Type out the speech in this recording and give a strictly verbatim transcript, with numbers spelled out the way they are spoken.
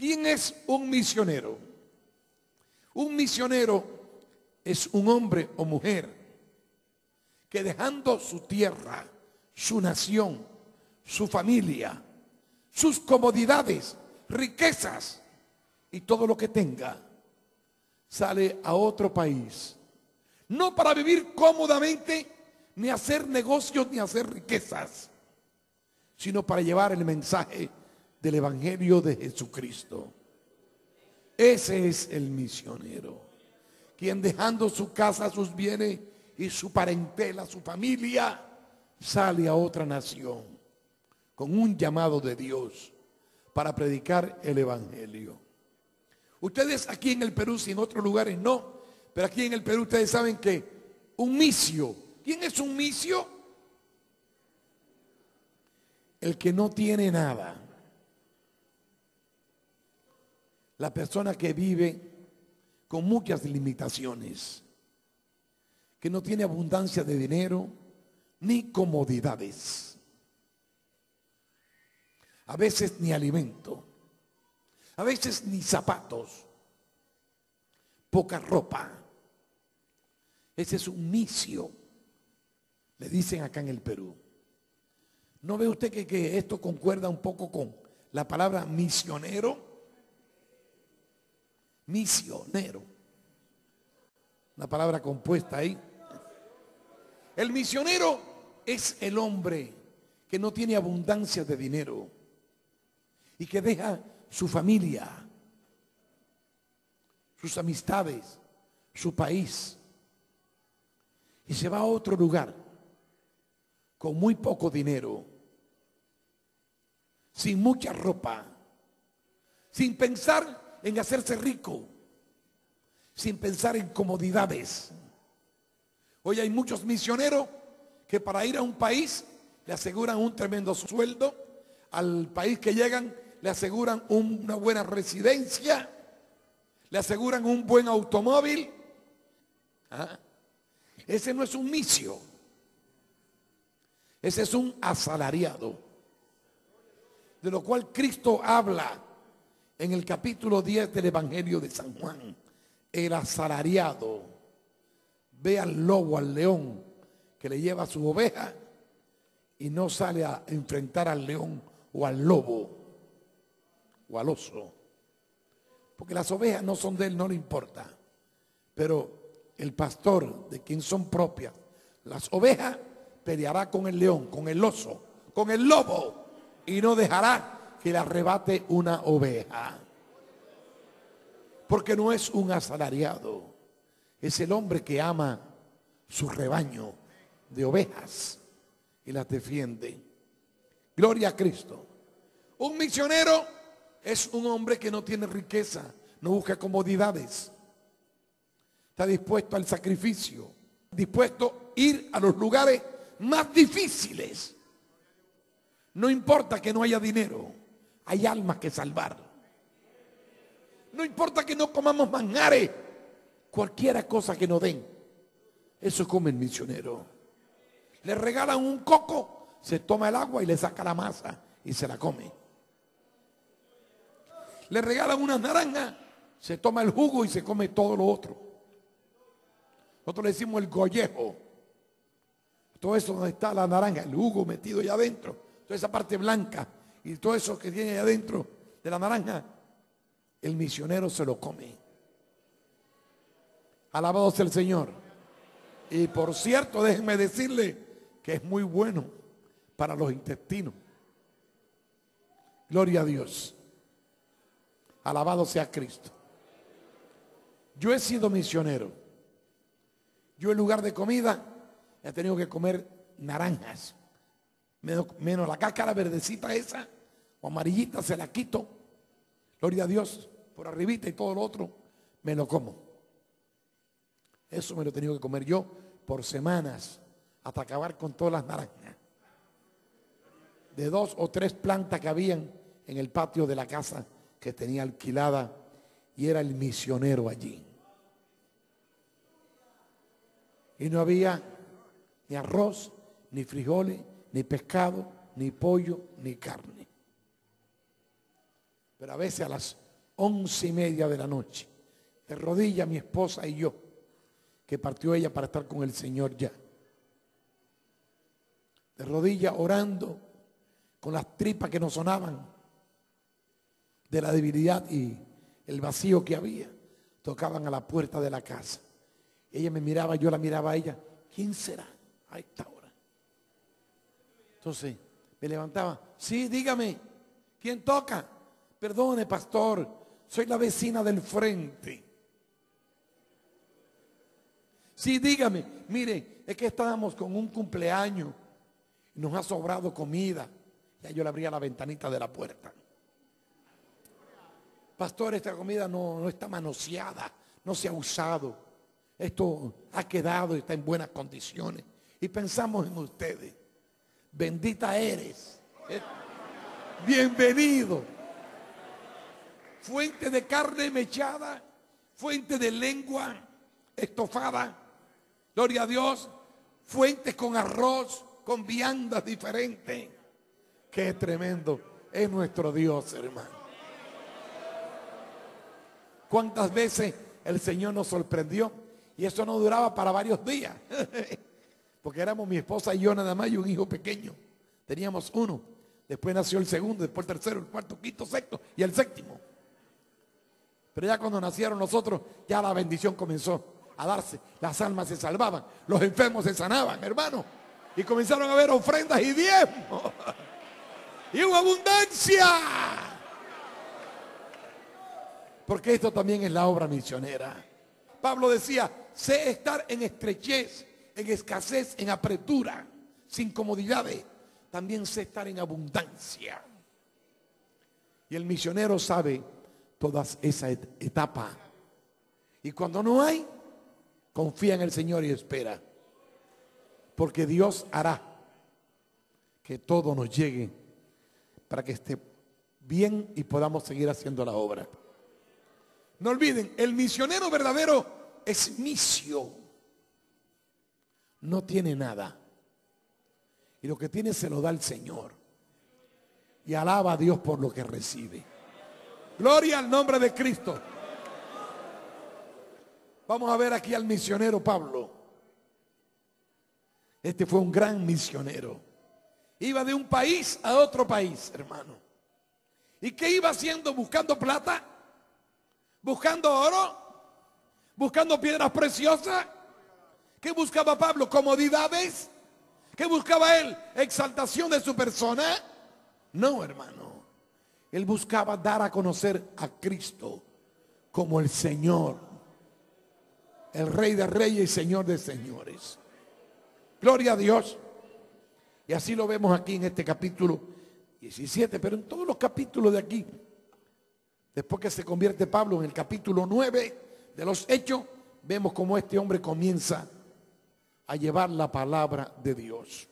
¿Quién es un misionero? Un misionero es un hombre o mujer que dejando su tierra, su nación, su familia, sus comodidades, riquezas y todo lo que tenga, sale a otro país. No para vivir cómodamente, ni hacer negocios, ni hacer riquezas, sino para llevar el mensaje del Evangelio de Jesucristo. Ese es el misionero, quien dejando su casa, sus bienes y su parentela, su familia, sale a otra nación con un llamado de Dios para predicar el Evangelio. Ustedes aquí en el Perú, si en otros lugares no, pero aquí en el Perú ustedes saben que un misio, ¿quién es un misio? El que no tiene nada. La persona que vive con muchas limitaciones, que no tiene abundancia de dinero ni comodidades, a veces ni alimento, a veces ni zapatos, poca ropa. Ese es un misio, le dicen acá en el Perú. ¿No ve usted que, que esto concuerda un poco con la palabra misionero? Misionero, una palabra compuesta ahí. El misionero es el hombre que no tiene abundancia de dinero y que deja su familia, sus amistades, su país y se va a otro lugar con muy poco dinero, sin mucha ropa, sin pensar en hacerse rico, sin pensar en comodidades. Hoy hay muchos misioneros que para ir a un país le aseguran un tremendo sueldo, al país que llegan le aseguran una buena residencia, le aseguran un buen automóvil. ¿Ah? Ese no es un misio, ese es un asalariado, de lo cual Cristo habla en el capítulo diez del Evangelio de San Juan. El asalariado ve al lobo, al león que le lleva su oveja y no sale a enfrentar al león o al lobo o al oso, porque las ovejas no son de él, no le importa, pero el pastor de quien son propias las ovejas peleará con el león, con el oso, con el lobo y no dejará que le arrebate una oveja, porque no es un asalariado, es el hombre que ama su rebaño de ovejas y las defiende. Gloria a Cristo. Un misionero es un hombre que no tiene riqueza, no busca comodidades, está dispuesto al sacrificio, dispuesto a ir a los lugares más difíciles. No importa que no haya dinero, hay almas que salvar. No importa que no comamos manjares, cualquiera cosa que nos den, eso come el misionero. Le regalan un coco, se toma el agua y le saca la masa y se la come. Le regalan unas naranjas, se toma el jugo y se come todo lo otro. Nosotros le decimos el gollejo. Todo eso donde está la naranja, el jugo metido allá adentro, toda esa parte blanca y todo eso que tiene allá adentro de la naranja, el misionero se lo come. Alabado sea el Señor. Y por cierto, déjenme decirle que es muy bueno para los intestinos. Gloria a Dios. Alabado sea Cristo. Yo he sido misionero. Yo en lugar de comida he tenido que comer naranjas. Menos, menos la cáscara verdecita esa o amarillita se la quito. Gloria a Dios. Por arribita y todo lo otro me lo como. Eso me lo he tenido que comer yo por semanas hasta acabar con todas las naranjas. De dos o tres plantas que habían en el patio de la casa que tenía alquilada y era el misionero allí. Y no había ni arroz, ni frijoles, ni pescado, ni pollo, ni carne. Pero a veces a las once y media de la noche. De rodillas mi esposa y yo, que partió ella para estar con el Señor ya. De rodillas orando, con las tripas que nos sonaban, de la debilidad y el vacío que había. Tocaban a la puerta de la casa. Ella me miraba, yo la miraba a ella. ¿Quién será a esta hora? Entonces me levantaba. Sí, dígame, ¿quién toca? Perdone, pastor, soy la vecina del frente. Sí, dígame, mire, es que estábamos con un cumpleaños y nos ha sobrado comida. Ya yo le abría la ventanita de la puerta. Pastor, esta comida no, no está manoseada, no se ha usado. Esto ha quedado y está en buenas condiciones. Y pensamos en ustedes. Bendita eres. Bienvenido. Fuente de carne mechada, fuente de lengua estofada. Gloria a Dios. Fuentes con arroz, con viandas diferentes. Qué tremendo es nuestro Dios, hermano. ¿Cuántas veces el Señor nos sorprendió? Y eso no duraba para varios días. Porque éramos mi esposa y yo nada más y un hijo pequeño. Teníamos uno. Después nació el segundo, después el tercero, el cuarto, quinto, sexto y el séptimo. Pero ya cuando nacieron nosotros, ya la bendición comenzó a darse. Las almas se salvaban, los enfermos se sanaban, hermano. Y comenzaron a haber ofrendas y diezmos. Y hubo abundancia. Porque esto también es la obra misionera. Pablo decía, sé estar en estrechez, en escasez, en apretura, sin comodidades. También sé estar en abundancia. Y el misionero sabe todas esas etapas. Y cuando no hay, confía en el Señor y espera. Porque Dios hará que todo nos llegue para que esté bien y podamos seguir haciendo la obra. No olviden, el misionero verdadero es misio. No tiene nada. Y lo que tiene se lo da el Señor. Y alaba a Dios por lo que recibe. Gloria al nombre de Cristo. Vamos a ver aquí al misionero Pablo. Este fue un gran misionero. Iba de un país a otro país, hermano. ¿Y qué iba haciendo? Buscando plata. Buscando oro, buscando piedras preciosas. ¿Qué buscaba Pablo? Comodidades. ¿Qué buscaba él? Exaltación de su persona. No, hermano. Él buscaba dar a conocer a Cristo como el Señor, el Rey de Reyes y Señor de Señores. Gloria a Dios. Y así lo vemos aquí en este capítulo diecisiete, pero en todos los capítulos de aquí. Después que se convierte Pablo en el capítulo nueve de los Hechos, vemos cómo este hombre comienza a llevar la palabra de Dios.